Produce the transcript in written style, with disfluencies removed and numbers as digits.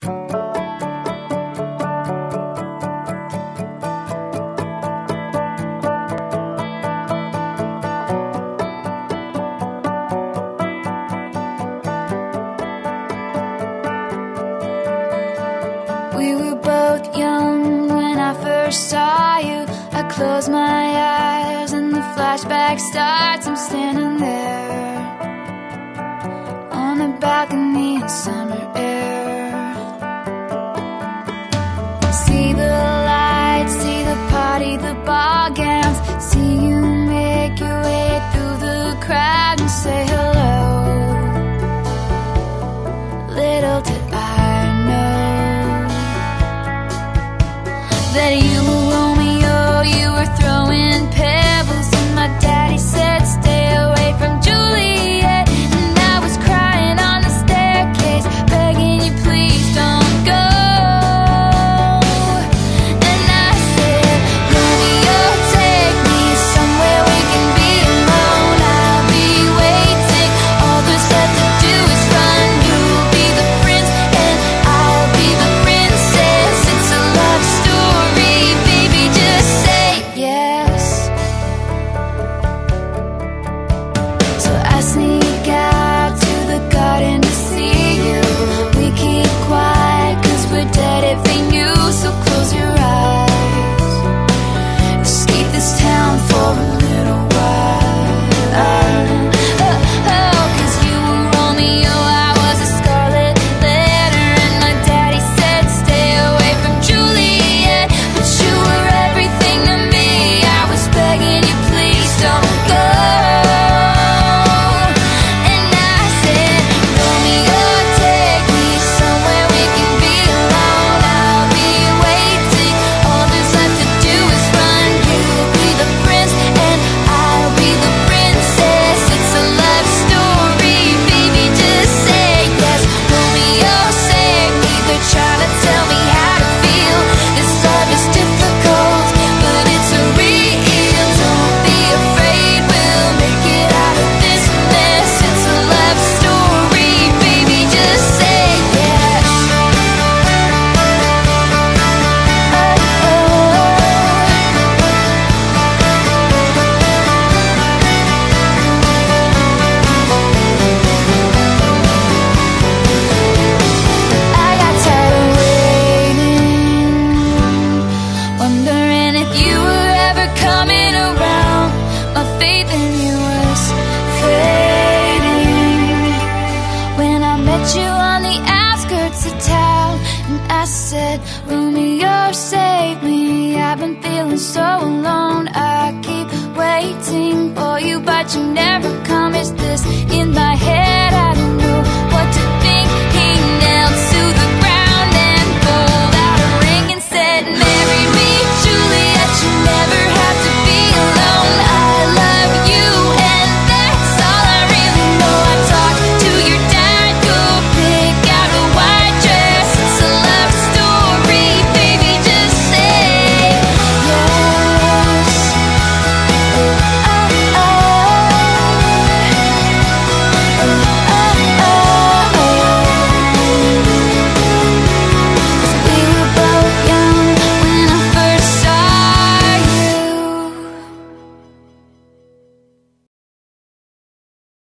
We were both young when I first saw you. I close my eyes and the flashback starts. I'm standing there on the balcony in summer air. See the lights, see the party, the ball gowns. See you make your way through the crowd and say hello. Little did I know that you were Romeo, you were throwing pebbles, and my daddy said stay away from Juliet. And I was crying on the staircase, begging you please don't go. And I said, Romeo, take me somewhere we can be alone. I'll be waiting, all there's left to do is run. You'll be the prince and I'll be the princess. It's a love story, baby, just say yes. So I sneak out to the garden to see you. We keep quiet cause we're dead if they knew. So close your eyes, escape this town for a little while. Cause you were Romeo, I was a scarlet letter, and my daddy said stay away from Juliet. But you were everything to me, I was begging you please don't go. And I said, Romeo, take me somewhere we can be alone. I'll be waiting, all there's left to do is run. You'll be the prince and I'll be the princess. It's a love story, baby, just say yes. Romeo, save me, they're trying to tell me how to feel. This love is difficult, but it's real. Don't be afraid, we'll make it out of this mess. It's a love story, baby, just say yes. I got tired of waiting, wondering if you were ever coming around. My faith in you was fading when I met you on the outskirts of town. And I said, Romeo, save me, I've been feeling so alone. I keep waiting for you, but you never come. Is this in my head? I don't know.